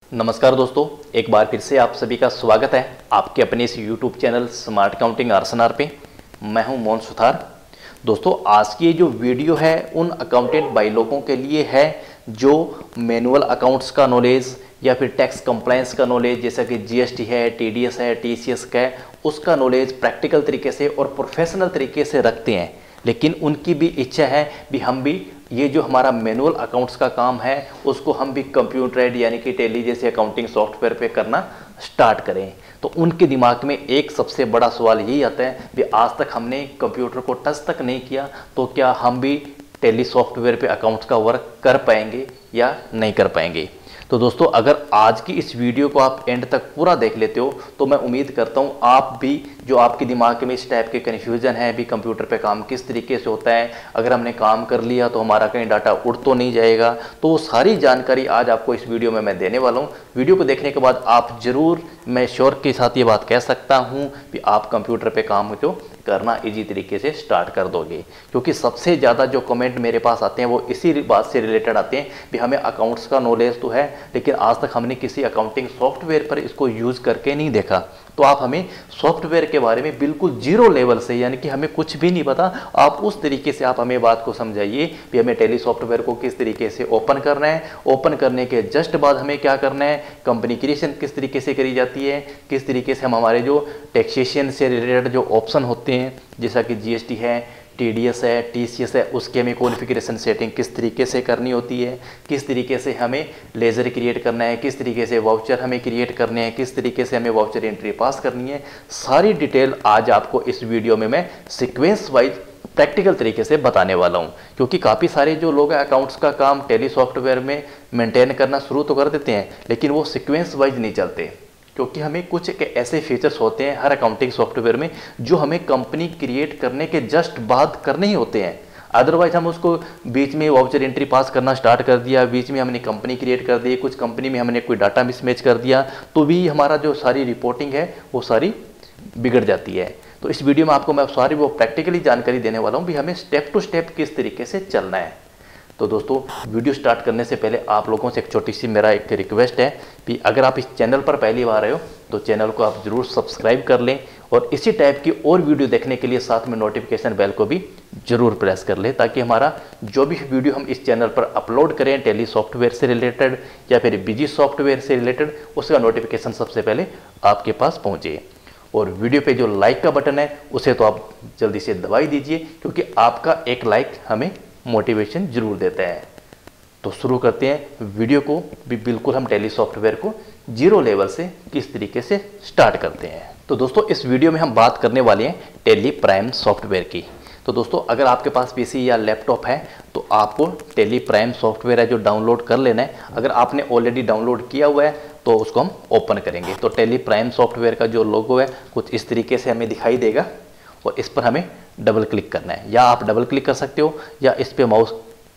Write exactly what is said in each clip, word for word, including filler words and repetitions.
नमस्कार दोस्तों, एक बार फिर से आप सभी का स्वागत है आपके अपने इस YouTube channel smart accounting RSNR पे। मैं हूं मोहन सुथार। दोस्तों, आज की ये जो वीडियो है उन अकाउंटेंट भाई लोगों के लिए है जो मैनुअल अकाउंट्स का नॉलेज या फिर टैक्स कंप्लायंस का नॉलेज, जैसा कि जीएसटी है, टीडीएस है, टीसीएस का है, उसका नॉलेज प्रैक्टिकल तरीके से और प्रोफेशनल तरीके से रखते हैं। लेकिन उनकी भी इच्छा है भी हम भी ये जो हमारा मैनुअल अकाउंट्स का काम है उसको हम भी कंप्यूटराइज्ड यानी कि टैली जैसे अकाउंटिंग सॉफ्टवेयर पे करना स्टार्ट करें। तो उनके दिमाग में एक सबसे बड़ा सवाल यही आता है कि आज तक हमने कंप्यूटर को टच तक नहीं किया, तो क्या हम भी टैली सॉफ्टवेयर पे अकाउंट्स का वर्क कर पाएंगे या नहीं कर पाएंगे। तो दोस्तों, अगर आज की इस वीडियो को आप एंड तक पूरा देख लेते हो तो मैं उम्मीद करता हूँ आप भी जो आपके दिमाग में इस टाइप के कन्फ्यूज़न है भी कंप्यूटर पे काम किस तरीके से होता है, अगर हमने काम कर लिया तो हमारा कहीं डाटा उड़ तो नहीं जाएगा, तो वो सारी जानकारी आज आपको इस वीडियो में मैं देने वाला हूँ। वीडियो को देखने के बाद आप ज़रूर, मैं श्योर के साथ ये बात कह सकता हूँ कि आप कंप्यूटर पर काम जो करना इजी तरीके से स्टार्ट कर दोगे। क्योंकि सबसे ज़्यादा जो कमेंट मेरे पास आते हैं वो इसी बात से रिलेटेड आते हैं कि हमें अकाउंट्स का नॉलेज तो है लेकिन आज तक हमने किसी अकाउंटिंग सॉफ्टवेयर पर इसको यूज़ करके नहीं देखा। तो आप हमें सॉफ्टवेयर के बारे में बिल्कुल जीरो लेवल से, यानी कि हमें कुछ भी नहीं पता, आप उस तरीके से आप हमें बात को समझाइए कि हमें टैली सॉफ्टवेयर को किस तरीके से ओपन करना है, ओपन करने के जस्ट बाद हमें क्या करना है, कंपनी क्रिएशन किस तरीके से करी जाती है, किस तरीके से हम हमारे जो टैक्सेशन से रिलेटेड जो ऑप्शन होते हैं जैसा कि जीएसटी है, टीडीएस है, टीसीएस है, उसके हमें कॉन्फ़िगरेशन सेटिंग किस तरीके से करनी होती है, किस तरीके से हमें लेजर क्रिएट करना है, किस तरीके से वाउचर हमें क्रिएट करने हैं, किस तरीके से हमें वाउचर एंट्री पास करनी है, सारी डिटेल आज आपको इस वीडियो में मैं सीक्वेंस वाइज प्रैक्टिकल तरीके से बताने वाला हूं। क्योंकि काफ़ी सारे जो लोग अकाउंट्स का काम टैली सॉफ्टवेयर में मेंटेन करना शुरू तो कर देते हैं लेकिन वो सीक्वेंस वाइज नहीं चलते, क्योंकि हमें कुछ एक ऐसे फीचर्स होते हैं हर अकाउंटिंग सॉफ्टवेयर में जो हमें कंपनी क्रिएट करने के जस्ट बाद करने ही होते हैं। अदरवाइज हम उसको बीच में वाउचर एंट्री पास करना स्टार्ट कर दिया, बीच में हमने कंपनी क्रिएट कर दी, कुछ कंपनी में हमने कोई डाटा मिसमैच कर दिया, तो भी हमारा जो सारी रिपोर्टिंग है वो सारी बिगड़ जाती है। तो इस वीडियो में आपको मैं सारी वो प्रैक्टिकली जानकारी देने वाला हूँ भी हमें स्टेप टू स्टेप किस तरीके से चलना है। तो दोस्तों, वीडियो स्टार्ट करने से पहले आप लोगों से एक छोटी सी मेरा एक रिक्वेस्ट है कि अगर आप इस चैनल पर पहली बार आए हो तो चैनल को आप ज़रूर सब्सक्राइब कर लें और इसी टाइप की और वीडियो देखने के लिए साथ में नोटिफिकेशन बेल को भी ज़रूर प्रेस कर लें, ताकि हमारा जो भी वीडियो हम इस चैनल पर अपलोड करें टैली सॉफ्टवेयर से रिलेटेड या फिर बिजी सॉफ्टवेयर से रिलेटेड, उसका नोटिफिकेशन सबसे पहले आपके पास पहुँचे। और वीडियो पे जो लाइक का बटन है उसे तो आप जल्दी से दबाई दीजिए, क्योंकि आपका एक लाइक हमें मोटिवेशन जरूर देता है। तो शुरू करते हैं वीडियो को भी। बिल्कुल हम टैली सॉफ्टवेयर को जीरो लेवल से किस तरीके से स्टार्ट करते हैं। तो दोस्तों, इस वीडियो में हम बात करने वाले हैं टैली प्राइम सॉफ्टवेयर की। तो दोस्तों, अगर आपके पास पीसी या लैपटॉप है तो आपको टैली प्राइम सॉफ्टवेयर है जो डाउनलोड कर लेना है। अगर आपने ऑलरेडी डाउनलोड किया हुआ है तो उसको हम ओपन करेंगे। तो टैली प्राइम सॉफ्टवेयर का जो लोगो है कुछ इस तरीके से हमें दिखाई देगा और इस पर हमें डबल क्लिक करना है, या आप डबल क्लिक कर सकते हो या इस पे माउस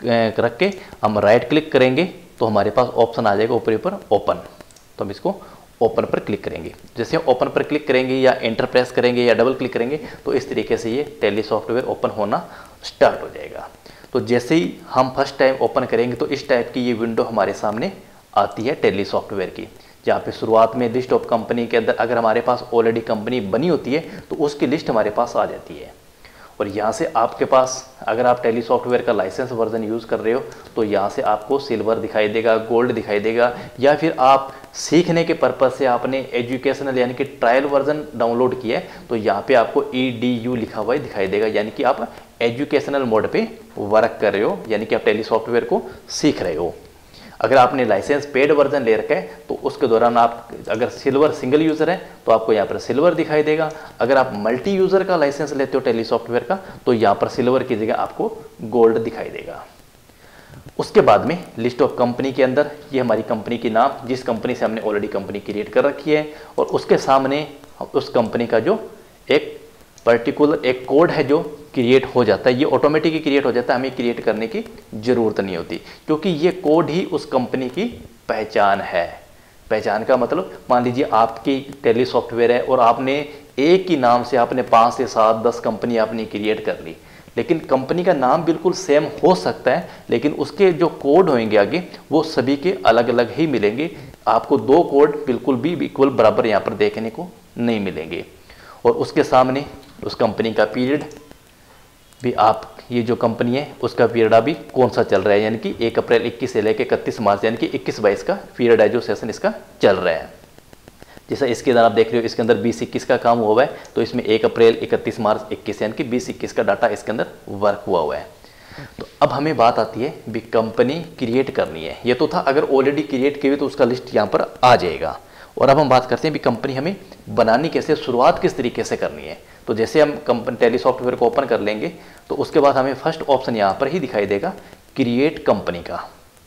रख के हम राइट क्लिक करेंगे तो हमारे पास ऑप्शन आ जाएगा ऊपर ऊपर ओपन। तो हम इसको ओपन पर क्लिक करेंगे। जैसे ओपन पर क्लिक करेंगे या एंटर प्रेस करेंगे या डबल क्लिक करेंगे तो इस तरीके से ये टैली सॉफ्टवेयर ओपन होना स्टार्ट हो जाएगा। तो जैसे ही हम फर्स्ट टाइम ओपन करेंगे तो इस टाइप की ये विंडो हमारे सामने आती है टैली सॉफ्टवेयर की, जहाँ पे शुरुआत में लिस्ट ऑफ कंपनी के अंदर अगर हमारे पास ऑलरेडी कंपनी बनी होती है तो उसकी लिस्ट हमारे पास आ जाती है। और यहाँ से आपके पास अगर आप टैली सॉफ्टवेयर का लाइसेंस वर्जन यूज़ कर रहे हो तो यहाँ से आपको सिल्वर दिखाई देगा, गोल्ड दिखाई देगा, या फिर आप सीखने के पर्पज़ से आपने एजुकेशनल यानी कि ट्रायल वर्जन डाउनलोड किया है तो यहाँ पे आपको ई डी यू लिखा हुआ दिखाई देगा, यानी कि आप एजुकेशनल मोड पे वर्क कर रहे हो, यानी कि आप टैली सॉफ्टवेयर को सीख रहे हो। अगर आपने लाइसेंस पेड वर्जन ले रखा है तो उसके दौरान आप अगर सिल्वर सिंगल यूज़र है तो आपको यहाँ पर सिल्वर दिखाई देगा। अगर आप मल्टी यूज़र का लाइसेंस लेते हो टैली सॉफ्टवेयर का तो यहाँ पर सिल्वर की जगह आपको गोल्ड दिखाई देगा। उसके बाद में लिस्ट ऑफ कंपनी के अंदर ये हमारी कंपनी की नाम, जिस कंपनी से हमने ऑलरेडी कंपनी क्रिएट कर रखी है, और उसके सामने उस कंपनी का जो एक पर्टिकुलर एक कोड है जो क्रिएट हो जाता है। ये ऑटोमेटिकली क्रिएट हो जाता है, हमें क्रिएट करने की ज़रूरत नहीं होती, क्योंकि ये कोड ही उस कंपनी की पहचान है। पहचान का मतलब, मान लीजिए आपकी टैली सॉफ्टवेयर है और आपने एक ही नाम से आपने पाँच से सात दस कंपनी आपने क्रिएट कर ली, लेकिन कंपनी का नाम बिल्कुल सेम हो सकता है लेकिन उसके जो कोड होंगे आगे वो सभी के अलग अलग ही मिलेंगे। आपको दो कोड बिल्कुल भी इक्वल बराबर यहाँ पर देखने को नहीं मिलेंगे। और उसके सामने उस कंपनी का पीरियड भी, आप ये जो कंपनी है उसका पीरियड अभी कौन सा चल रहा है, यानी कि एक अप्रैल इक्कीस से लेकर इकतीस मार्च यानी कि इक्कीस बाईस का पीरियड है जो सेशन इसका चल रहा है। जैसा इसके अंदर आप देख रहे हो, इसके अंदर बीस इक्कीस का काम हुआ है, तो इसमें एक अप्रैल इकतीस मार्च इक्कीस यानी कि बीस इक्कीस का डाटा इसके अंदर वर्क हुआ हुआ है। तो अब हमें बात आती है भी कंपनी क्रिएट करनी है। ये तो था अगर ऑलरेडी क्रिएट की हुई तो उसका लिस्ट यहाँ पर आ जाएगा। और अब हम बात करते हैं भी कंपनी हमें बनानी कैसे, शुरुआत किस तरीके से करनी है। तो जैसे हम कंपनी टैली सॉफ्टवेयर को ओपन कर लेंगे तो उसके बाद हमें फर्स्ट ऑप्शन यहाँ पर ही दिखाई देगा क्रिएट कंपनी का,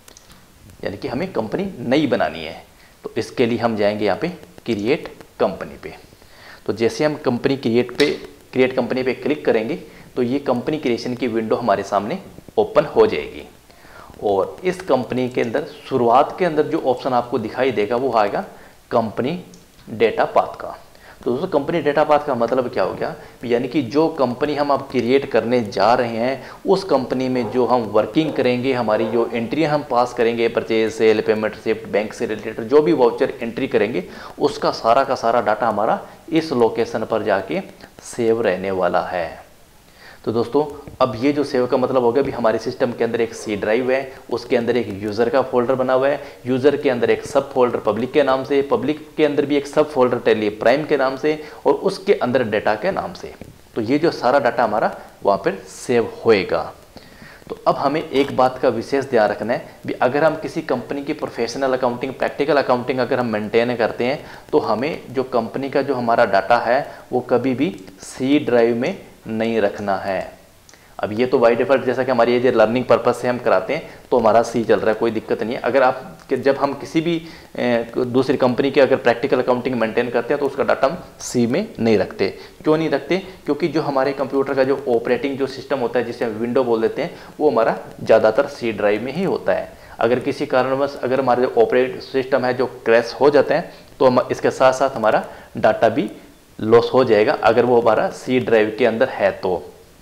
यानी कि हमें कंपनी नई बनानी है। तो इसके लिए हम जाएंगे यहाँ पे क्रिएट कंपनी पे। तो जैसे हम कंपनी क्रिएट पे क्रिएट कंपनी पे क्लिक करेंगे तो ये कंपनी क्रिएशन की विंडो हमारे सामने ओपन हो जाएगी। और इस कंपनी के अंदर शुरुआत के अंदर जो ऑप्शन आपको दिखाई देगा वो आएगा कंपनी डेटा पाथ का। तो दोस्तों कंपनी डेटा पाथ का मतलब क्या हो गया, यानी कि जो कंपनी हम अब क्रिएट करने जा रहे हैं उस कंपनी में जो हम वर्किंग करेंगे, हमारी जो एंट्री हम पास करेंगे, purchase sale payment receipt bank से रिलेटेड जो भी वाउचर एंट्री करेंगे उसका सारा का सारा डाटा हमारा इस लोकेशन पर जाके सेव रहने वाला है। तो दोस्तों अब ये जो सेव का मतलब हो गया, भी हमारे सिस्टम के अंदर एक सी ड्राइव है, उसके अंदर एक यूज़र का फोल्डर बना हुआ है, यूज़र के अंदर एक सब फोल्डर पब्लिक के नाम से, पब्लिक के अंदर भी एक सब फोल्डर टैली प्राइम के नाम से, और उसके अंदर डेटा के नाम से। तो ये जो सारा डाटा हमारा वहाँ पर सेव होएगा। तो अब हमें एक बात का विशेष ध्यान रखना है भी अगर हम किसी कंपनी की प्रोफेशनल अकाउंटिंग, प्रैक्टिकल अकाउंटिंग अगर हम मेंटेन करते हैं तो हमें जो कंपनी का जो हमारा डाटा है वो कभी भी सी ड्राइव में नहीं रखना है। अब ये तो बाय डिफॉल्ट जैसा कि हमारी ये जो लर्निंग पर्पस से हम कराते हैं तो हमारा सी चल रहा है, कोई दिक्कत नहीं है। अगर आप जब हम किसी भी दूसरी कंपनी के अगर प्रैक्टिकल अकाउंटिंग मेंटेन करते हैं तो उसका डाटा हम सी में नहीं रखते। क्यों नहीं रखते? क्योंकि जो हमारे कंप्यूटर का जो ऑपरेटिंग जो सिस्टम होता है जिसे हम विंडो बोल देते हैं वो हमारा ज़्यादातर सी ड्राइव में ही होता है। अगर किसी कारणवश अगर हमारा जो ऑपरेट सिस्टम है जो क्रैश हो जाता है तो हम इसके साथ साथ हमारा डाटा भी लॉस हो जाएगा अगर वो हमारा सी ड्राइव के अंदर है तो।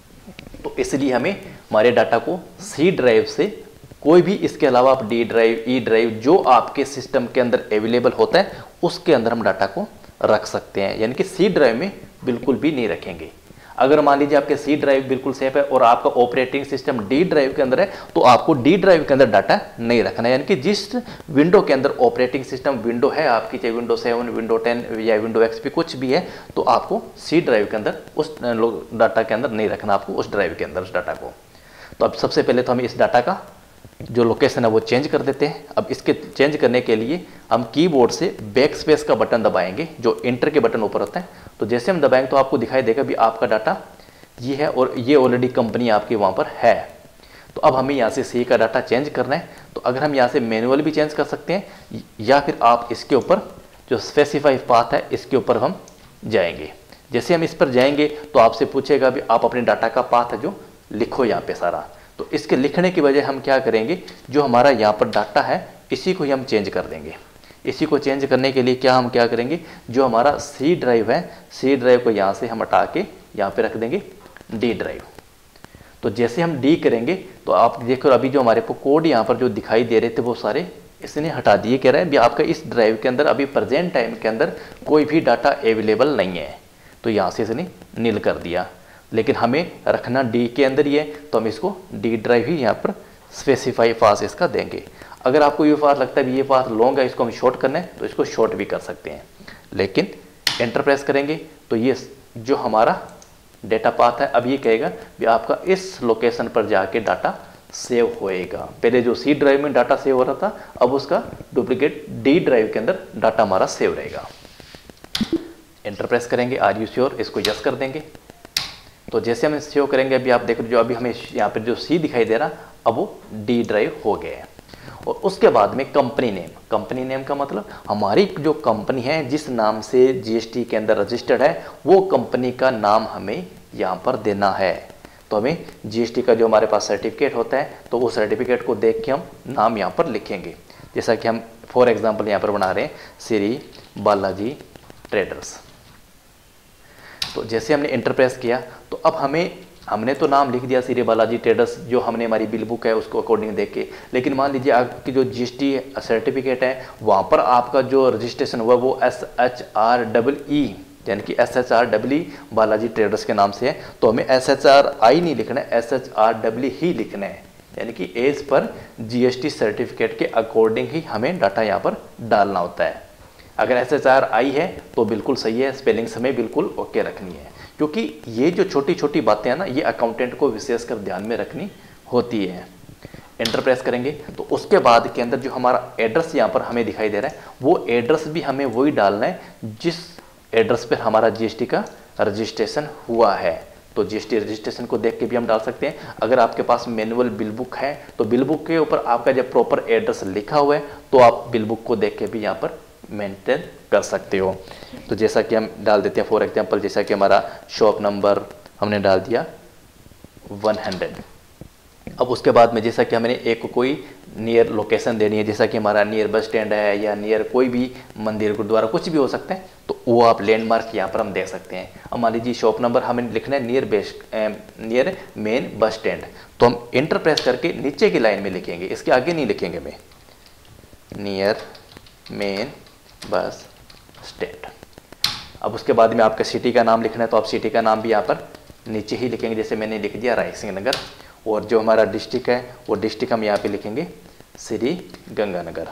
तो इसलिए हमें हमारे डाटा को सी ड्राइव से, कोई भी इसके अलावा आप डी ड्राइव, ई ड्राइव जो आपके सिस्टम के अंदर अवेलेबल होता है उसके अंदर हम डाटा को रख सकते हैं, यानी कि सी ड्राइव में बिल्कुल भी नहीं रखेंगे। अगर मान लीजिए आपके सी ड्राइव बिल्कुल सेफ है और आपका ऑपरेटिंग सिस्टम डी ड्राइव के अंदर है तो आपको डी ड्राइव के अंदर डाटा नहीं रखना है, यानी कि जिस विंडो के अंदर ऑपरेटिंग सिस्टम विंडो है आपकी, चाहे विंडो सेवन, विंडो टेन या विंडो एक्सपी कुछ भी है, तो आपको सी ड्राइव के अंदर उस डाटा के अंदर नहीं रखना, आपको उस ड्राइव के अंदर उस डाटा को। तो अब सबसे पहले तो हमें इस डाटा का जो लोकेशन है वो चेंज कर देते हैं। अब इसके चेंज करने के लिए हम कीबोर्ड से बैक स्पेस का बटन दबाएंगे जो एंटर के बटन ऊपर होता है। तो जैसे हम दबाएंगे तो आपको दिखाई देगा भी आपका डाटा ये है और ये ऑलरेडी कंपनी आपकी वहाँ पर है। तो अब हमें यहाँ से सी का डाटा चेंज करना है। तो अगर हम यहाँ से मैनुअल भी चेंज कर सकते हैं या फिर आप इसके ऊपर जो स्पेसिफाई पाथ है इसके ऊपर हम जाएंगे। जैसे हम इस पर जाएंगे तो आपसे पूछेगा भी आप अपने डाटा का पाथ है जो लिखो यहाँ पे सारा। तो इसके लिखने की वजह हम क्या करेंगे, जो हमारा यहाँ पर डाटा है इसी को ही हम चेंज कर देंगे। इसी को चेंज करने के लिए क्या हम क्या करेंगे, जो हमारा सी ड्राइव है सी ड्राइव को यहाँ से हम हटा के यहाँ पे रख देंगे डी ड्राइव। तो जैसे हम डी करेंगे तो आप देखो अभी जो हमारे को कोड यहाँ पर जो दिखाई दे रहे थे वो सारे इसने हटा दिए। कह रहा है भी आपका इस ड्राइव के अंदर अभी प्रेजेंट टाइम के अंदर कोई भी डाटा अवेलेबल नहीं है, तो यहाँ से इसने नील कर दिया। लेकिन हमें रखना डी के अंदर ही है तो हम इसको डी ड्राइव ही यहाँ पर स्पेसिफाई पाथ इसका देंगे। अगर आपको ये पाथ लगता है भी ये पाथ लॉन्ग है इसको हम शॉर्ट करना है तो इसको शॉर्ट भी कर सकते हैं। लेकिन एंटर प्रेस करेंगे तो ये जो हमारा डेटा पाथ है अब ये कहेगा भी आपका इस लोकेशन पर जाके डाटा सेव होएगा। पहले जो सी ड्राइव में डाटा सेव हो रहा था अब उसका डुप्लीकेट डी ड्राइव के अंदर डाटा हमारा सेव रहेगा। एंटर प्रेस करेंगे, आर यू श्योर, इसको यस कर देंगे। तो जैसे हम सेव करेंगे अभी आप देख रहे जो अभी हमें यहाँ पर जो सी दिखाई दे रहा अब वो डी ड्राइव हो गया है। और उसके बाद में कंपनी नेम, कंपनी नेम का मतलब हमारी जो कंपनी है जिस नाम से जीएसटी के अंदर रजिस्टर्ड है वो कंपनी का नाम हमें यहाँ पर देना है। तो हमें जीएसटी का जो हमारे पास सर्टिफिकेट होता है तो वो सर्टिफिकेट को देख के हम नाम यहाँ पर लिखेंगे। जैसा कि हम फॉर एग्जांपल यहाँ पर बना रहे हैं श्री बालाजी ट्रेडर्स। तो जैसे हमने एंटर प्रेस किया तो अब हमें हमने तो नाम लिख दिया श्री बालाजी ट्रेडर्स, जो हमने हमारी बिल बुक है उसको अकॉर्डिंग देख के, लेकिन मान लीजिए आपकी जो जीएसटी सर्टिफिकेट है वहाँ पर आपका जो रजिस्ट्रेशन हुआ वो S H R double E यानी कि S H R double E Balaji traders के नाम से है, तो हमें एस एच आर आई नहीं लिखना है, S H R double E ही लिखना है, यानी कि एज पर जीएसटी सर्टिफिकेट के अकॉर्डिंग ही हमें डाटा यहाँ पर डालना होता है। अगर एस एच आर आई है तो बिल्कुल सही है, स्पेलिंग्स हमें बिल्कुल ओके रखनी है, क्योंकि ये जो छोटी छोटी बातें हैं ना ये अकाउंटेंट को विशेषकर ध्यान में रखनी होती है। एंटर प्रेस करेंगे तो उसके बाद के अंदर जो हमारा एड्रेस यहाँ पर हमें दिखाई दे रहा है वो एड्रेस भी हमें वही डालना है जिस एड्रेस पर हमारा जीएसटी का रजिस्ट्रेशन हुआ है। तो जीएसटी रजिस्ट्रेशन को देख के भी हम डाल सकते हैं। अगर आपके पास मैनुअल बिल बुक है तो बिल बुक के ऊपर आपका जब प्रॉपर एड्रेस लिखा हुआ है तो आप बिल बुक को देख के भी यहाँ पर मेंटेन कर सकते हो। तो जैसा कि हम डाल देते हैं फॉर एग्जांपल, जैसा कि हमारा शॉप नंबर हमने डाल दिया सौ। अब उसके बाद में जैसा कि हमने एक कोई नियर लोकेशन देनी है, जैसा कि हमारा नियर बस स्टैंड है या नियर कोई भी मंदिर गुरुद्वारा कुछ भी हो सकता है, तो वो आप लैंडमार्क यहाँ पर हम दे सकते हैं। अब मान लीजिए शॉप नंबर हमें लिखना है near best near main bus stand, तो हम इंटर प्रेस करके नीचे की लाइन में लिखेंगे, इसके आगे नहीं लिखेंगे मैं, नियर मेन बस स्टैंड। अब उसके बाद में आपका सिटी का नाम लिखना है तो आप सिटी का नाम भी यहाँ पर नीचे ही लिखेंगे, जैसे मैंने लिख दिया राय सिंह नगर। और जो हमारा डिस्ट्रिक्ट है वो डिस्ट्रिक्ट हम यहाँ पे लिखेंगे श्री गंगानगर।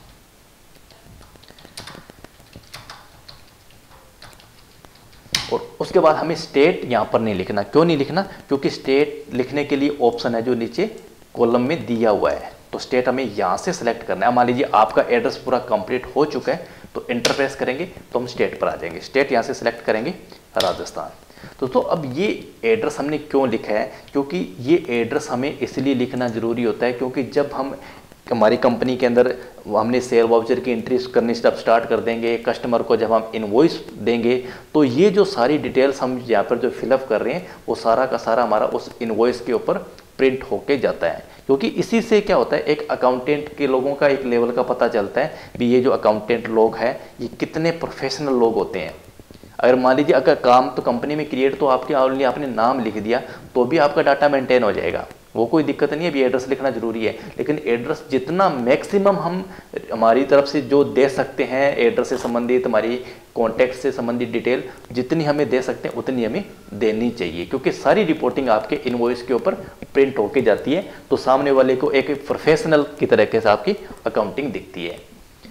और उसके बाद हमें स्टेट यहाँ पर नहीं लिखना। क्यों नहीं लिखना? क्योंकि स्टेट लिखने के लिए ऑप्शन है जो नीचे कॉलम में दिया हुआ है, तो स्टेट हमें यहाँ से सिलेक्ट करना है। मान लीजिए आपका एड्रेस पूरा कंप्लीट हो चुका है तो इंटर प्रेस करेंगे तो हम स्टेट पर आ जाएंगे। स्टेट यहाँ से सिलेक्ट करेंगे राजस्थान। दोस्तों अब ये एड्रेस हमने क्यों लिखा है? क्योंकि ये एड्रेस हमें इसलिए लिखना ज़रूरी होता है क्योंकि जब हम हमारी कंपनी के अंदर हमने सेल वाउचर की एंट्री करनी जब स्टार्ट कर देंगे, कस्टमर को जब हम इनवॉइस देंगे तो ये जो सारी डिटेल्स हम यहाँ पर जो फिलअप कर रहे हैं वो सारा का सारा हमारा उस इनवॉइस के ऊपर प्रिंट होके जाता है। क्योंकि इसी से क्या होता है, एक अकाउंटेंट के लोगों का एक लेवल का पता चलता है भी ये जो अकाउंटेंट लोग हैं ये कितने प्रोफेशनल लोग होते हैं। अगर मान लीजिए अगर काम तो कंपनी में क्रिएट तो आपके ऑलरेडी आपने नाम लिख दिया तो भी आपका डाटा मेंटेन हो जाएगा, वो कोई दिक्कत नहीं है। भी एड्रेस लिखना जरूरी है, लेकिन एड्रेस जितना मैक्सिमम हम हमारी तरफ से जो दे सकते हैं एड्रेस से संबंधित, हमारी कॉन्टैक्ट से संबंधित डिटेल जितनी हमें दे सकते हैं उतनी हमें देनी चाहिए, क्योंकि सारी रिपोर्टिंग आपके इनवॉइस के ऊपर प्रिंट होके जाती है तो सामने वाले को एक प्रोफेशनल की तरीके से आपकी अकाउंटिंग दिखती है।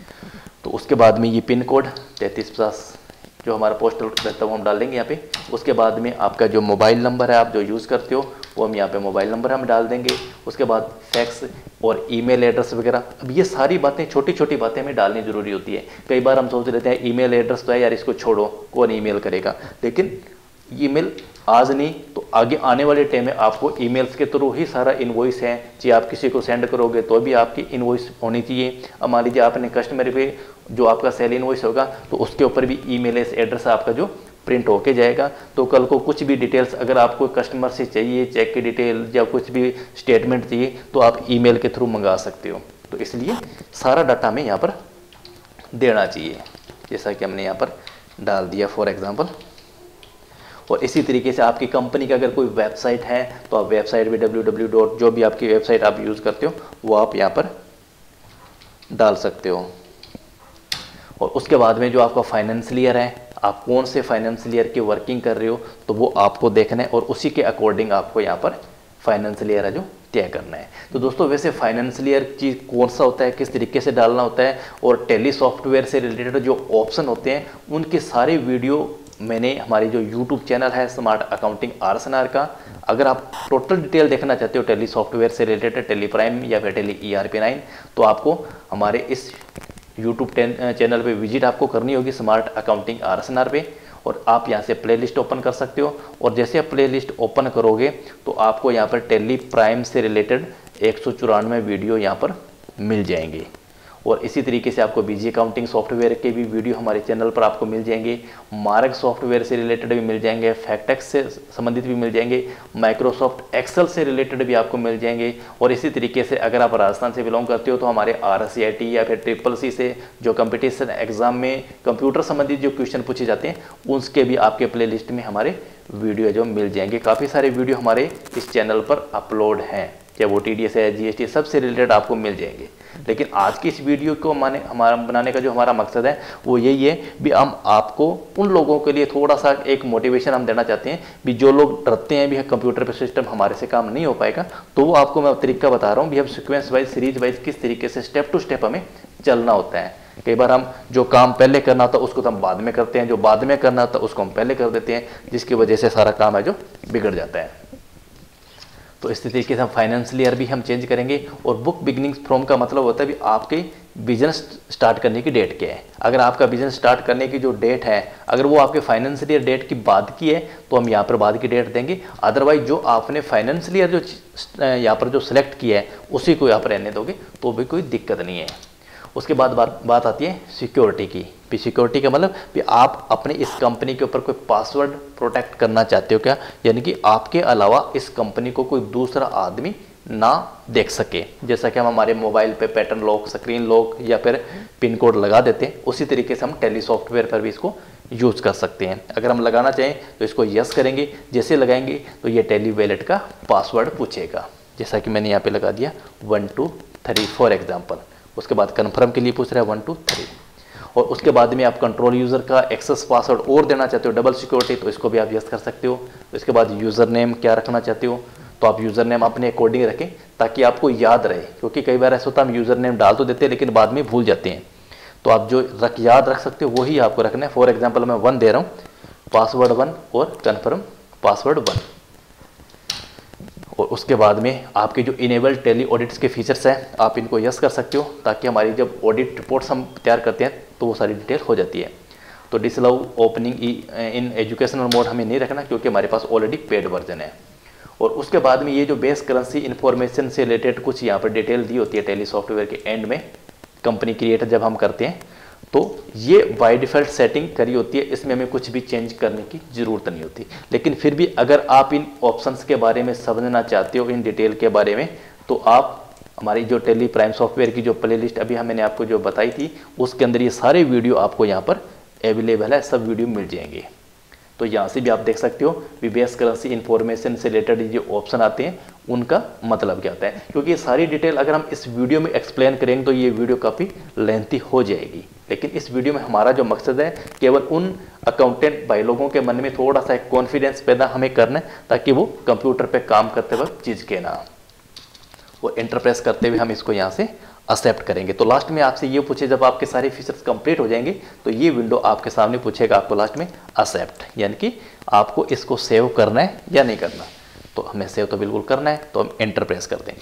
तो उसके बाद में ये पिन कोड तैंतीस पचास जो हमारा पोस्टल रहता है वो हम डाल देंगे यहाँ पे। उसके बाद में आपका जो मोबाइल नंबर है आप जो यूज़ करते हो वो हम यहाँ पे मोबाइल नंबर हम डाल देंगे। उसके बाद फैक्स और ईमेल एड्रेस वगैरह। अब ये सारी बातें छोटी छोटी बातें हमें डालनी ज़रूरी होती है। कई बार हम सोच लेते हैं ईमेल एड्रेस तो है यार इसको छोड़ो, कौन ईमेल करेगा, लेकिन ईमेल आज नहीं तो आगे आने वाले टाइम में आपको ईमेल्स के थ्रू ही सारा इनवॉइस है, चाहे आप किसी को सेंड करोगे तो भी आपकी इनवॉइस होनी चाहिए। अब मान लीजिए आपने कस्टमर पे जो आपका सेल इनवॉइस होगा तो उसके ऊपर भी ईमेल एड्रेस आपका जो प्रिंट होके जाएगा, तो कल को कुछ भी डिटेल्स अगर आपको कस्टमर से चाहिए, चेक की डिटेल या कुछ भी स्टेटमेंट चाहिए तो आप ईमेल के थ्रू मंगा सकते हो। तो इसलिए सारा डाटा हमें यहाँ पर देना चाहिए, जैसा कि हमने यहाँ पर डाल दिया फॉर एग्जाम्पल। और इसी तरीके से आपकी कंपनी का अगर कोई वेबसाइट है तो आप वेबसाइट भी डब्ल्यू डब्ल्यू डब्ल्यू डॉट जो भी आपकी वेबसाइट आप यूज़ करते हो वो आप यहाँ पर डाल सकते हो। और उसके बाद में जो आपका फाइनेंशियल ईयर है, आप कौन से फाइनेंशियल ईयर की वर्किंग कर रहे हो तो वो आपको देखना है और उसी के अकॉर्डिंग आपको यहाँ पर फाइनेंशियल ईयर है जो तय करना है। तो दोस्तों वैसे फाइनेंशियल ईयर की कौन सा होता है, किस तरीके से डालना होता है और टेली सॉफ्टवेयर से रिलेटेड जो ऑप्शन होते हैं उनके सारे वीडियो मैंने हमारी जो यूट्यूब चैनल है smart accounting R S N R का, अगर आप टोटल डिटेल देखना चाहते हो टेली सॉफ्टवेयर से रिलेटेड, टेली प्राइम या फिर Tally E R P nine, तो आपको हमारे इस यूट्यूब चैनल पे विजिट आपको करनी होगी smart accounting R S N R पे। और आप यहाँ से प्लेलिस्ट ओपन कर सकते हो और जैसे आप प्लेलिस्ट ओपन करोगे तो आपको यहाँ पर टेली प्राइम से रिलेटेड एक सौ चौरानवे वीडियो यहाँ पर मिल जाएंगे। और इसी तरीके से आपको बीजी अकाउंटिंग सॉफ्टवेयर के भी वीडियो हमारे चैनल पर आपको मिल जाएंगे, मार्ग सॉफ्टवेयर से रिलेटेड भी मिल जाएंगे, फैक्टेक्स से संबंधित भी मिल जाएंगे, माइक्रोसॉफ्ट एक्सेल से रिलेटेड भी आपको मिल जाएंगे। और इसी तरीके से अगर आप राजस्थान से बिलोंग करते हो तो हमारे R S C I T या फिर ट्रिपल सी से जो कंपटीशन एग्जाम में कंप्यूटर संबंधित जो क्वेश्चन पूछे जाते हैं उसके भी आपके प्ले लिस्ट में हमारे वीडियो जो मिल जाएंगे। काफ़ी सारे वीडियो हमारे इस चैनल पर अपलोड हैं, चाहे वो टी डी एस है, जी एस टी, सबसे रिलेटेड आपको मिल जाएंगे। लेकिन आज की इस वीडियो को माने हमारा बनाने का जो हमारा मकसद है वो यही है भी हम आपको उन लोगों के लिए थोड़ा सा एक मोटिवेशन हम देना चाहते हैं भी जो लोग डरते हैं भी कंप्यूटर पे सिस्टम हमारे से काम नहीं हो पाएगा, तो वो आपको मैं तरीका बता रहा हूँ भी हम सीक्वेंस वाइज सीरीज वाइज किस तरीके से स्टेप टू स्टेप हमें चलना होता है। कई बार हम जो काम पहले करना होता है उसको तो हम बाद में करते हैं, जो बाद में करना होता है उसको हम पहले कर देते हैं, जिसकी वजह से सारा काम है जो बिगड़ जाता है। तो इस तरीके से हम फाइनेंशियल ईयर भी हम चेंज करेंगे। और बुक बिगिनिंग फ्रॉम का मतलब होता है भी आपके बिजनेस स्टार्ट करने की डेट क्या है। अगर आपका बिजनेस स्टार्ट करने की जो डेट है अगर वो आपके फाइनेंशियल ईयर डेट की बाद की है तो हम यहाँ पर बाद की डेट देंगे। अदरवाइज जो आपने फाइनेंशियल ईयर जो यहाँ पर जो सिलेक्ट किया है उसी को यहाँ पर रहने दोगे तो भी कोई दिक्कत नहीं है। उसके बाद बात बात आती है सिक्योरिटी की। भी सिक्योरिटी का मतलब कि आप अपने इस कंपनी के ऊपर कोई पासवर्ड प्रोटेक्ट करना चाहते हो क्या, यानी कि आपके अलावा इस कंपनी को कोई दूसरा आदमी ना देख सके। जैसा कि हम हमारे मोबाइल पे पैटर्न लॉक, स्क्रीन लॉक या फिर पिन कोड लगा देते हैं, उसी तरीके से हम टेली सॉफ्टवेयर पर भी इसको यूज़ कर सकते हैं। अगर हम लगाना चाहें तो इसको यस करेंगे, जैसे लगाएंगे तो ये टेली वॉलेट का पासवर्ड पूछेगा, जैसा कि मैंने यहाँ पे लगा दिया one two three four example. उसके बाद कन्फर्म के लिए पूछ रहा है वन टू थ्री। और उसके बाद में आप कंट्रोल यूज़र का एक्सेस पासवर्ड और देना चाहते हो डबल सिक्योरिटी, तो इसको भी आप यस कर सकते हो। उसके बाद यूज़र नेम क्या रखना चाहते हो तो आप यूज़र नेम अपने अकॉर्डिंग रखें ताकि आपको याद रहे, क्योंकि कई बार ऐसा होता है हम यूज़र नेम डाल तो देते हैं लेकिन बाद में भूल जाते हैं। तो आप जो रख याद रख सकते हो वही आपको रखना है। फॉर एग्जाम्पल मैं वन दे रहा हूँ, पासवर्ड वन और कन्फर्म पासवर्ड वन। और उसके बाद में आपके जो इनेबल टेली ऑडिट्स के फीचर्स हैं आप इनको यस कर सकते हो ताकि हमारी जब ऑडिट रिपोर्ट्स हम तैयार करते हैं तो वो सारी डिटेल हो जाती है। तो disallow opening in educational mode हमें नहीं रखना क्योंकि हमारे पास ऑलरेडी पेड वर्जन है। और उसके बाद में ये जो बेस करेंसी इन्फॉर्मेशन से रिलेटेड कुछ यहाँ पर डिटेल दी होती है टेली सॉफ्टवेयर के एंड में, कंपनी क्रिएट जब हम करते हैं तो ये बाय डिफ़ॉल्ट सेटिंग करी होती है, इसमें हमें कुछ भी चेंज करने की ज़रूरत नहीं होती। लेकिन फिर भी अगर आप इन ऑप्शंस के बारे में समझना चाहते हो, इन डिटेल के बारे में, तो आप हमारी जो टेली प्राइम सॉफ्टवेयर की जो प्लेलिस्ट अभी मैंने आपको जो बताई थी उसके अंदर ये सारे वीडियो आपको यहाँ पर अवेलेबल है, सब वीडियो मिल जाएंगे। तो यहाँ से भी आप देख सकते हो भी बेस करेंसी इन्फॉर्मेशन से रिलेटेड जो ऑप्शन आते हैं उनका मतलब क्या होता है, क्योंकि ये सारी डिटेल अगर हम इस वीडियो में एक्सप्लेन करेंगे तो ये वीडियो काफ़ी लेंथी हो जाएगी। लेकिन इस वीडियो में हमारा जो मकसद है केवल उन अकाउंटेंट भाई लोगों के मन में थोड़ा सा एक कॉन्फिडेंस पैदा हमें करना है ताकि वो कंप्यूटर पे काम करते वक्त चीज के ना वो इंटरप्रेस करते हुए हम इसको यहाँ से एक्सेप्ट करेंगे। तो लास्ट में आपसे ये पूछे जब आपके सारे फीचर्स कंप्लीट हो जाएंगे तो ये विंडो आपके सामने पूछेगा आपको लास्ट में एक्सेप्ट, यानी कि आपको इसको सेव करना है या नहीं करना। तो हमें सेव तो बिल्कुल करना है तो हम इंटरप्रेस कर देंगे।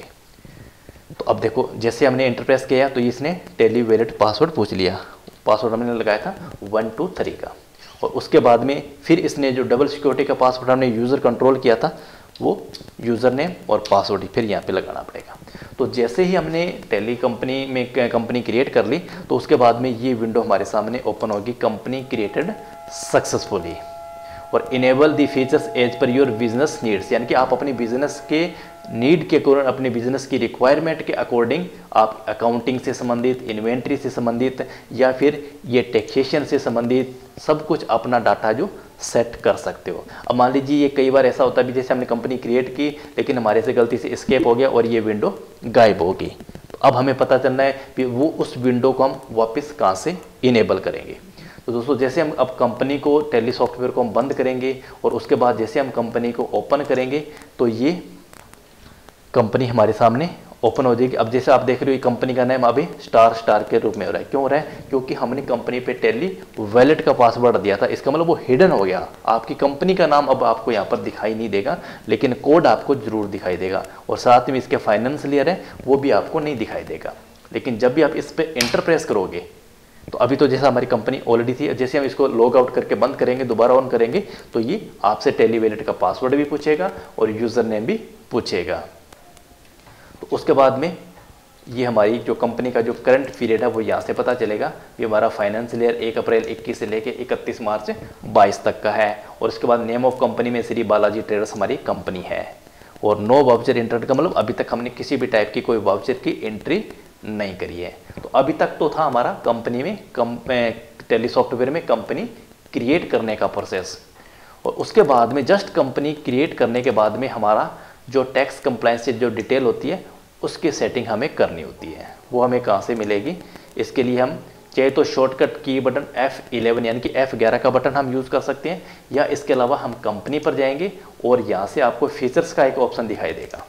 तो अब देखो जैसे हमने इंटरप्रेस किया तो इसने टेली वॉलेट पासवर्ड पूछ लिया, पासवर्ड हमने लगाया था वन टू थ्री का। और उसके बाद में फिर इसने जो डबल सिक्योरिटी का पासवर्ड हमने यूज़र कंट्रोल किया था वो यूज़र नेम और पासवर्ड ही फिर यहाँ पे लगाना पड़ेगा। तो जैसे ही हमने टेली कंपनी में कंपनी क्रिएट कर ली तो उसके बाद में ये विंडो हमारे सामने ओपन होगी, कंपनी क्रिएटेड सक्सेसफुली। और enable the features as per your business needs, यानी कि आप अपनी बिजनेस के नीड के अकॉर्डिंग, अपने बिजनेस की रिक्वायरमेंट के अकॉर्डिंग आप अकाउंटिंग से संबंधित, इन्वेंट्री से संबंधित या फिर ये टैक्सेशन से संबंधित सब कुछ अपना डाटा जो सेट कर सकते हो। अब मान लीजिए ये कई बार ऐसा होता है भी जैसे हमने कंपनी क्रिएट की लेकिन हमारे से गलती से एस्केप हो गया और ये विंडो गायब होगी। तो अब हमें पता चलना है कि वो उस विंडो को हम वापस कहाँ से इनेबल करेंगे। तो दोस्तों जैसे हम अब कंपनी को टेली सॉफ्टवेयर को हम बंद करेंगे और उसके बाद जैसे हम कंपनी को ओपन करेंगे तो ये कंपनी हमारे सामने ओपन हो जाएगी। अब जैसे आप देख रहे हो ये कंपनी का नाम अभी स्टार स्टार के रूप में हो रहा है। क्यों हो रहा है? क्योंकि हमने कंपनी पे टेली वॉलेट का पासवर्ड दिया था, इसका मतलब वो हिडन हो गया। आपकी कंपनी का नाम अब आपको यहाँ पर दिखाई नहीं देगा लेकिन कोड आपको जरूर दिखाई देगा और साथ में इसके फाइनेंशियल ईयर है वो भी आपको नहीं दिखाई देगा। लेकिन जब भी आप इस पर एंटर प्रेस करोगे तो अभी तो जैसा हमारी कंपनी ऑलरेडी थी, जैसे हम इसको लॉग आउट करके बंद करेंगे, दोबारा ऑन करेंगे तो ये आपसे टेली वॉलेट का पासवर्ड भी पूछेगा और यूजर नेम भी पूछेगा। तो उसके बाद में ये हमारी जो कंपनी का जो करंट पीरियड है वो यहाँ से पता चलेगा। ये हमारा फाइनेंशियल ईयर एक अप्रैल इक्कीस से लेके इकतीस मार्च बाईस तक का है। और उसके बाद नेम ऑफ कंपनी में श्री बालाजी ट्रेडर्स हमारी कंपनी है। और नो वाउचर एंटर का मतलब अभी तक हमने किसी भी टाइप की कोई वाउचर की एंट्री नहीं करी है। तो अभी तक तो था हमारा कंपनी में कम टेली सॉफ्टवेयर में कंपनी क्रिएट करने का प्रोसेस। और उसके बाद में जस्ट कंपनी क्रिएट करने के बाद में हमारा जो टैक्स कंप्लायंस से जो डिटेल होती है उसकी सेटिंग हमें करनी होती है। वो हमें कहाँ से मिलेगी? इसके लिए हम चाहे तो शॉर्टकट की बटन एफ इलेवन यानी कि एफ ग्यारह का बटन हम यूज़ कर सकते हैं, या इसके अलावा हम कंपनी पर जाएंगे और यहाँ से आपको फीचर्स का एक ऑप्शन दिखाई देगा।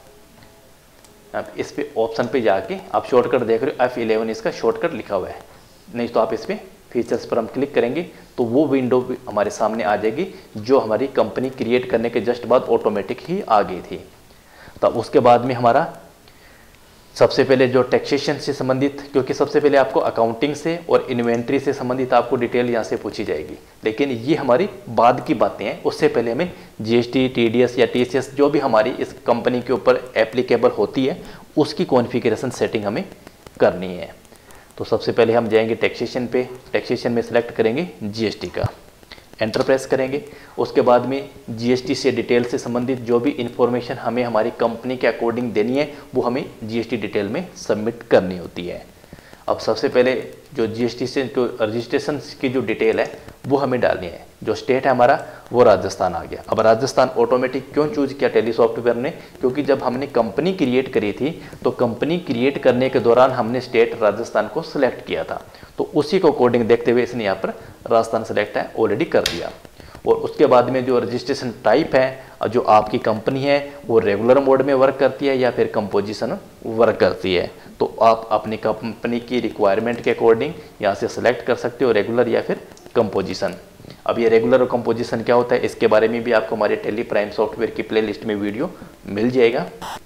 अब इस पे ऑप्शन पे जाके आप शॉर्टकट देख रहे हो, एफ इलेवन इसका शॉर्टकट लिखा हुआ है, नहीं तो आप इस पर फीचर्स पर हम क्लिक करेंगे तो वो विंडो हमारे सामने आ जाएगी जो हमारी कंपनी क्रिएट करने के जस्ट बाद ऑटोमेटिक ही आ गई थी। तब उसके बाद में हमारा सबसे पहले जो टैक्सेशन से संबंधित, क्योंकि सबसे पहले आपको अकाउंटिंग से और इन्वेंट्री से संबंधित आपको डिटेल यहाँ से पूछी जाएगी, लेकिन ये हमारी बाद की बातें हैं। उससे पहले हमें जीएसटी, टीडीएस या टीसीएस जो भी हमारी इस कंपनी के ऊपर एप्लीकेबल होती है उसकी कॉन्फ़िगरेशन सेटिंग हमें करनी है। तो सबसे पहले हम जाएंगे टैक्सेशन पे, टैक्सेशन में सिलेक्ट करेंगे जीएसटी का, एंटर प्रेस करेंगे। उसके बाद में जीएसटी से डिटेल से संबंधित जो भी इंफॉर्मेशन हमें हमारी कंपनी के अकॉर्डिंग देनी है वो हमें जीएसटी डिटेल में सबमिट करनी होती है। अब सबसे पहले जो जीएसटी से जो रजिस्ट्रेशन की जो डिटेल है वो हमें डालनी है। जो स्टेट है हमारा वो राजस्थान आ गया। अब राजस्थान ऑटोमेटिक क्यों चूज किया टेली सॉफ्टवेयर ने? क्योंकि जब हमने कंपनी क्रिएट करी थी तो कंपनी क्रिएट करने के दौरान हमने स्टेट राजस्थान को सिलेक्ट किया था, तो उसी को अकॉर्डिंग देखते हुए इसने यहाँ पर राजस्थान सेलेक्ट है ऑलरेडी कर दिया। और उसके बाद में जो रजिस्ट्रेशन टाइप है जो आपकी कंपनी है वो रेगुलर मोड में वर्क करती है या फिर कंपोजिशन वर्क करती है, तो आप अपनी कंपनी की रिक्वायरमेंट के अकॉर्डिंग यहाँ से सिलेक्ट कर सकते हो रेगुलर या फिर कंपोजिशन। अब ये रेगुलर और कंपोजिशन क्या होता है इसके बारे में भी आपको हमारे टेली प्राइम सॉफ्टवेयर की प्लेलिस्ट में वीडियो मिल जाएगा।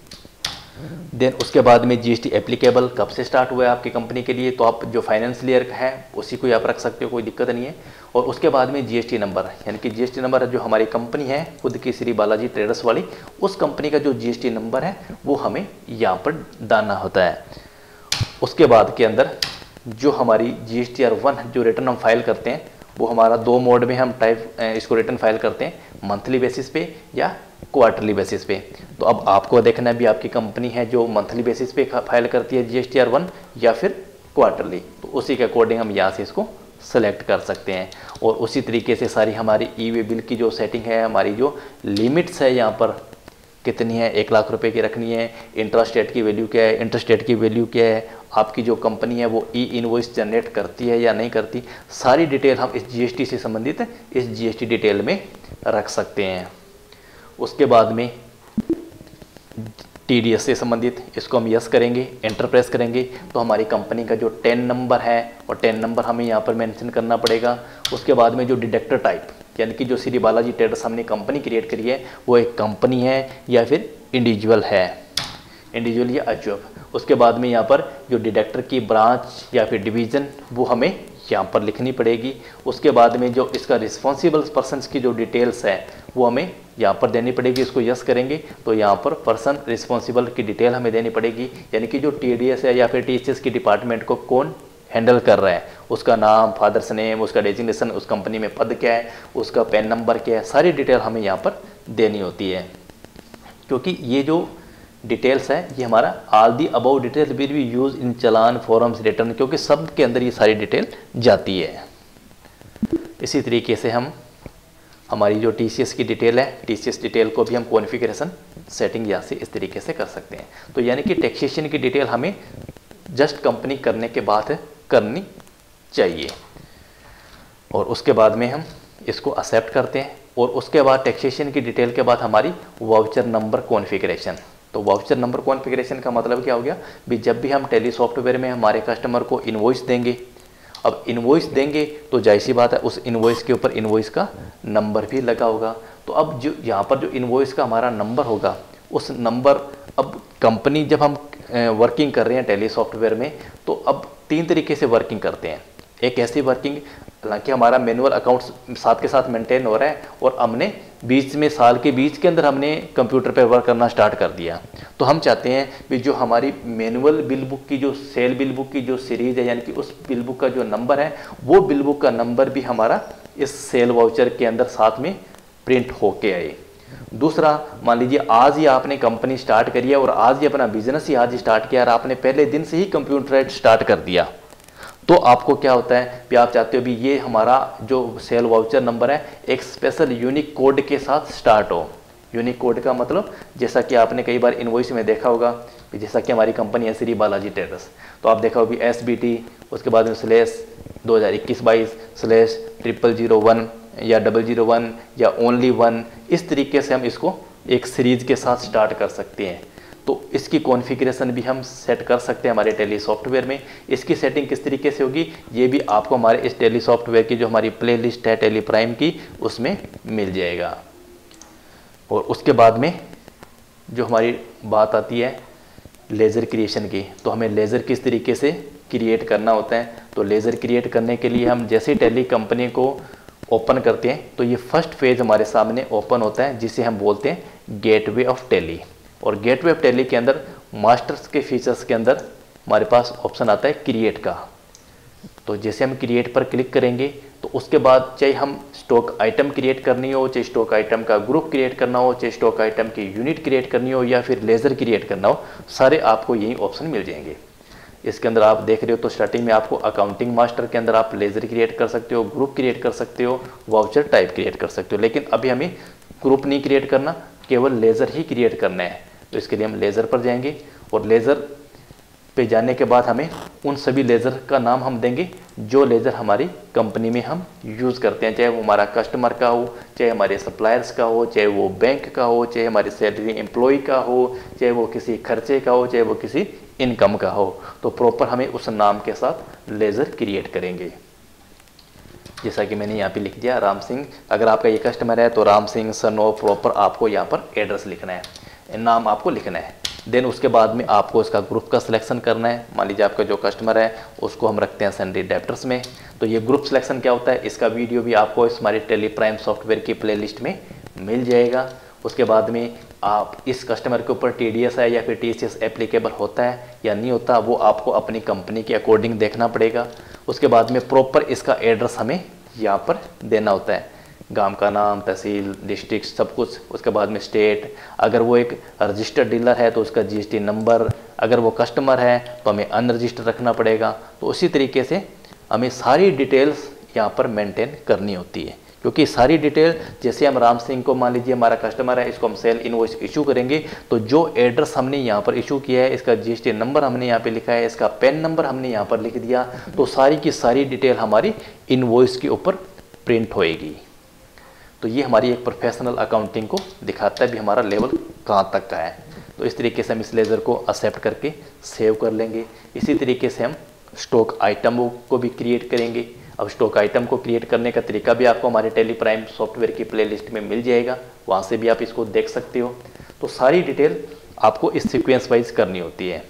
देन उसके बाद में जीएसटी एप्लीकेबल कब से स्टार्ट हुआ है आपकी कंपनी के लिए, तो आप जो फाइनेंशियल ईयर है उसी को आप रख सकते हो, कोई दिक्कत नहीं है। और उसके बाद में जीएसटी नंबर, यानी कि जीएसटी नंबर जो हमारी कंपनी है खुद की श्री बालाजी ट्रेडर्स वाली, उस कंपनी का जो जीएसटी नंबर है वो हमें यहाँ पर डालना होता है। उसके बाद के अंदर जो हमारी जीएसटी आर वन जो रिटर्न हम फाइल करते हैं वो हमारा दो मोड में हम टाइप इसको रिटर्न फाइल करते हैं, मंथली बेसिस पे या क्वार्टरली बेसिस पे। तो अब आपको देखना भी आपकी कंपनी है जो मंथली बेसिस पे फाइल करती है जीएसटी आर वन या फिर क्वार्टरली, तो उसी के अकॉर्डिंग हम यहाँ से इसको सेलेक्ट कर सकते हैं। और उसी तरीके से सारी हमारी ई वे बिल की जो सेटिंग है, हमारी जो लिमिट्स है यहाँ पर कितनी है, एक लाख रुपए की रखनी है, इंट्रास्ट रेट की वैल्यू क्या है, इंटरेस्ट रेट की वैल्यू क्या है, आपकी जो कंपनी है वो ई इनवॉइस जनरेट करती है या नहीं करती, सारी डिटेल हम इस जीएसटी से संबंधित इस जीएसटी डिटेल में रख सकते हैं। उसके बाद में टीडीएस से संबंधित इसको हम यस करेंगे, एंटर प्रेस करेंगे तो हमारी कंपनी का जो टेन नंबर है और टेन नंबर हमें यहाँ पर मेंशन करना पड़ेगा। उसके बाद में जो डिडक्टर टाइप, यानी कि जो श्री बालाजी ट्रेडर्स हमने कंपनी क्रिएट करी है वो एक कंपनी है या फिर इंडिविजुअल है, इंडिविजुअल या अजॉब। उसके बाद में यहाँ पर जो डिडक्टर की ब्रांच या फिर डिवीज़न वो हमें यहाँ पर लिखनी पड़ेगी। उसके बाद में जो इसका रिस्पॉन्सिबल पर्सन की जो डिटेल्स है वो हमें यहाँ पर देनी पड़ेगी। इसको यस करेंगे तो यहाँ पर पर्सन रिस्पॉन्सिबल की डिटेल हमें देनी पड़ेगी, यानी कि जो टीडीएस है या फिर टीसीएस की डिपार्टमेंट को कौन हैंडल कर रहा है, उसका नाम, फादर्स नेम, उसका डेजिग्नेशन, उस कंपनी में पद क्या है, उसका पैन नंबर क्या है, सारी डिटेल हमें यहाँ पर देनी होती है। क्योंकि ये जो डिटेल्स है ये हमारा all the about detail will be use in challan forms return, क्योंकि सब के अंदर ये सारी डिटेल जाती है। इसी तरीके से हम हमारी जो टीसीएस की डिटेल है, टीसीएस डिटेल को भी हम कॉन्फ़िगरेशन सेटिंग यहाँ से इस तरीके से कर सकते हैं। तो यानी कि टैक्सेशन की डिटेल हमें जस्ट कंपनी करने के बाद करनी चाहिए। और उसके बाद में हम इसको एक्सेप्ट करते हैं। और उसके बाद टैक्सेशन की डिटेल के बाद हमारी वाउचर नंबर कॉन्फ़िगरेशन। तो वाउचर नंबर कॉन्फ़िगरेशन का मतलब क्या हो गया भी, जब भी हम टेली सॉफ्टवेयर में हमारे कस्टमर को इनवॉइस देंगे, अब इनवॉइस देंगे तो जाहिर सी बात है उस इनवॉइस के ऊपर इनवॉइस का नंबर भी लगा होगा। तो अब जो यहाँ पर जो इनवॉइस का हमारा नंबर होगा उस नंबर, अब कंपनी जब हम वर्किंग कर रहे हैं टेली सॉफ्टवेयर में तो अब तीन तरीके से वर्किंग करते हैं। एक ऐसी वर्किंग, हालांकि हमारा मैनुअल अकाउंट्स साथ के साथ मेंटेन हो रहा है और हमने बीच में साल के बीच के अंदर हमने कंप्यूटर पर वर्क करना स्टार्ट कर दिया, तो हम चाहते हैं कि जो हमारी मैनुअल बिल बुक की जो सेल बिल बुक की जो सीरीज है, यानी कि उस बिल बुक का जो नंबर है वो बिल बुक का नंबर भी हमारा इस सेल वाउचर के अंदर साथ में प्रिंट होके आए। दूसरा, मान लीजिए आज ही आपने कंपनी स्टार्ट करी है और आज ही अपना बिजनेस ही आज ही स्टार्ट किया और आपने पहले दिन से ही कंप्यूटर स्टार्ट कर दिया, तो आपको क्या होता है कि आप चाहते हो भी ये हमारा जो सेल वाउचर नंबर है एक स्पेशल यूनिक कोड के साथ स्टार्ट हो। यूनिक कोड का मतलब जैसा कि आपने कई बार इनवॉइस में देखा होगा, जैसा कि हमारी कंपनी है श्री बालाजी ट्रेडर्स, तो आप देखा होगी एस बी टी, उसके बाद में स्लेश दो हज़ार इक्कीस बाईस स्लेश ट्रिपल जीरो वन या डबल जीरो वन या ओनली वन, इस तरीके से हम इसको एक सीरीज के साथ स्टार्ट कर सकते हैं। तो इसकी कॉन्फ़िगरेशन भी हम सेट कर सकते हैं हमारे टेली सॉफ्टवेयर में। इसकी सेटिंग किस तरीके से होगी ये भी आपको हमारे इस टेली सॉफ्टवेयर की जो हमारी प्लेलिस्ट है टेली प्राइम की, उसमें मिल जाएगा। और उसके बाद में जो हमारी बात आती है लेज़र क्रिएशन की, तो हमें लेज़र किस तरीके से क्रिएट करना होता है। तो लेज़र क्रिएट करने के लिए हम जैसे टेली कंपनी को ओपन करते हैं तो ये फर्स्ट पेज हमारे सामने ओपन होता है, जिसे हम बोलते हैं गेटवे ऑफ टेली। और गेटवे ऑफ टेली के अंदर मास्टर्स के फीचर्स के अंदर हमारे पास ऑप्शन आता है क्रिएट का। तो जैसे हम क्रिएट पर क्लिक करेंगे तो उसके बाद चाहे हम स्टॉक आइटम क्रिएट करनी हो, चाहे स्टॉक आइटम का ग्रुप क्रिएट करना हो, चाहे स्टॉक आइटम की यूनिट क्रिएट करनी हो या फिर लेज़र क्रिएट करना हो, सारे आपको यही ऑप्शन मिल जाएंगे। इसके अंदर आप देख रहे हो तो स्टार्टिंग में आपको अकाउंटिंग मास्टर के अंदर आप लेज़र क्रिएट कर सकते हो, ग्रुप क्रिएट कर सकते हो, वाउचर टाइप क्रिएट कर सकते हो। लेकिन अभी हमें ग्रुप नहीं क्रिएट करना, केवल लेज़र ही क्रिएट करना है। तो इसके लिए हम लेज़र पर जाएंगे और लेज़र पे जाने के बाद हमें उन सभी लेज़र का नाम हम देंगे जो लेज़र हमारी कंपनी में हम यूज़ करते हैं, चाहे वो हमारा कस्टमर का हो, चाहे हमारे सप्लायर्स का हो, चाहे वो बैंक का हो, चाहे हमारे सैलरी एम्प्लॉय का हो, चाहे वो किसी खर्चे का हो, चाहे वो किसी इनकम का हो। तो प्रॉपर हमें उस नाम के साथ लेज़र क्रिएट करेंगे। जैसा कि मैंने यहाँ पे लिख दिया राम सिंह, अगर आपका ये कस्टमर है तो Ram Singh son of, proper आपको यहाँ पर एड्रेस लिखना है, नाम आपको लिखना है। देन उसके बाद में आपको इसका ग्रुप का सिलेक्शन करना है। मान लीजिए आपका जो कस्टमर है उसको हम रखते हैं सन्ड्री डेब्टर्स में। तो ये ग्रुप सिलेक्शन क्या होता है, इसका वीडियो भी आपको इस हमारे टेली प्राइम सॉफ्टवेयर की प्लेलिस्ट में मिल जाएगा। उसके बाद में आप इस कस्टमर के ऊपर टी डी एस है या फिर टी सी एस एप्लीकेबल होता है या नहीं होता, वो आपको अपनी कंपनी के अकॉर्डिंग देखना पड़ेगा। उसके बाद में प्रॉपर इसका एड्रेस हमें यहाँ पर देना होता है, गांव का नाम, तहसील, डिस्ट्रिक्ट, सब कुछ। उसके बाद में स्टेट, अगर वो एक रजिस्टर्ड डीलर है तो उसका जी एस टी नंबर, अगर वो कस्टमर है तो हमें अनरजिस्टर्ड रखना पड़ेगा। तो उसी तरीके से हमें सारी डिटेल्स यहाँ पर मेंटेन करनी होती है, क्योंकि सारी डिटेल जैसे हम राम सिंह को मान लीजिए हमारा कस्टमर है, इसको हम सेल इनवॉइस इशू करेंगे तो जो एड्रेस हमने यहाँ पर इशू किया है, इसका जी एस टी नंबर हमने यहाँ पे लिखा है, इसका पेन नंबर हमने यहाँ पर लिख दिया, तो सारी की सारी डिटेल हमारी इनवॉइस के ऊपर प्रिंट होएगी। तो ये हमारी एक प्रोफेशनल अकाउंटिंग को दिखाता है भी हमारा लेवल कहाँ तक का है। तो इस तरीके से हम इस लेज़र को एक्सेप्ट करके सेव कर लेंगे। इसी तरीके से हम स्टॉक आइटम को भी क्रिएट करेंगे। अब स्टॉक आइटम को क्रिएट करने का तरीका भी आपको हमारे टेली प्राइम सॉफ्टवेयर की प्लेलिस्ट में मिल जाएगा, वहाँ से भी आप इसको देख सकते हो। तो सारी डिटेल आपको इस सीक्वेंस वाइज करनी होती है।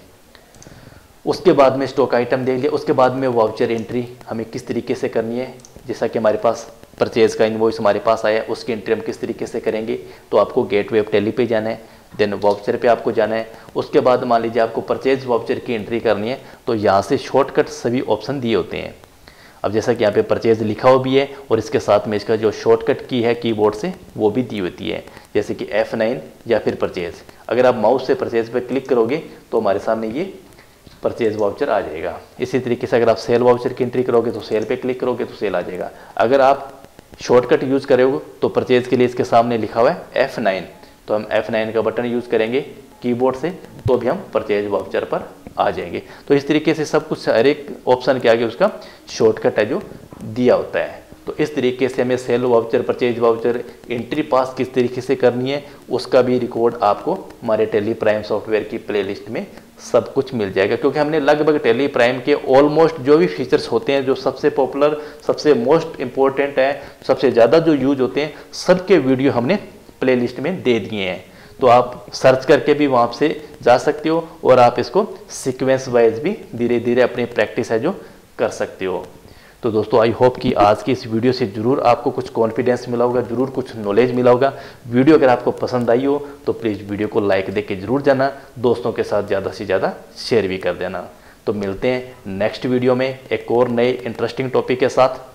उसके बाद में स्टॉक आइटम देख लिया, उसके बाद में वाउचर एंट्री हमें किस तरीके से करनी है। जैसा कि हमारे पास परचेज़ का इनवॉइस हमारे पास आया, उसकी एंट्री हम किस तरीके से करेंगे। तो आपको गेटवे ऑफ टेली पे जाना है, देन वाउचर पे आपको जाना है। उसके बाद मान लीजिए आपको परचेज वाउचर की एंट्री करनी है, तो यहाँ से शॉर्टकट सभी ऑप्शन दिए होते हैं। अब जैसा कि यहाँ पे परचेज लिखा हुआ भी है और इसके साथ में इसका जो शॉर्टकट की है कीबोर्ड से वो भी दी होती है, जैसे कि एफ नाइन या फिर परचेज। अगर आप माउस से परचेज पे क्लिक करोगे तो हमारे सामने ये परचेज वाउचर आ जाएगा। इसी तरीके से अगर आप सेल वाउचर की एंट्री करोगे तो सेल पे क्लिक करोगे तो सेल आ जाएगा। अगर आप शॉर्टकट यूज़ करोगे तो परचेज के लिए इसके सामने लिखा हुआ है एफ नाइन, तो हम एफ नाइन का बटन यूज़ करेंगे कीबोर्ड से तो भी हम परचेज वाउचर पर आ जाएंगे। तो इस तरीके से सब कुछ हर एक ऑप्शन के आगे उसका शॉर्टकट है जो दिया होता है। तो इस तरीके से हमें sale voucher, purchase voucher entry pass किस तरीके से करनी है उसका भी रिकॉर्ड आपको हमारे टेली प्राइम सॉफ्टवेयर की प्लेलिस्ट में सब कुछ मिल जाएगा, क्योंकि हमने लगभग टेली प्राइम के ऑलमोस्ट जो भी फीचर्स होते हैं, जो सबसे पॉपुलर, सबसे मोस्ट इम्पोर्टेंट है, सबसे ज़्यादा जो यूज होते हैं, सबके वीडियो हमने प्लेलिस्ट में दे दिए हैं। तो आप सर्च करके भी वहाँ से जा सकते हो और आप इसको सीक्वेंस वाइज भी धीरे धीरे अपनी प्रैक्टिस है जो कर सकते हो। तो दोस्तों आई होप कि आज की इस वीडियो से ज़रूर आपको कुछ कॉन्फिडेंस मिला होगा, ज़रूर कुछ नॉलेज मिला होगा। वीडियो अगर आपको पसंद आई हो तो प्लीज़ वीडियो को लाइक दे के ज़रूर जाना, दोस्तों के साथ ज़्यादा से ज़्यादा शेयर भी कर देना। तो मिलते हैं नेक्स्ट वीडियो में एक और नए इंटरेस्टिंग टॉपिक के साथ।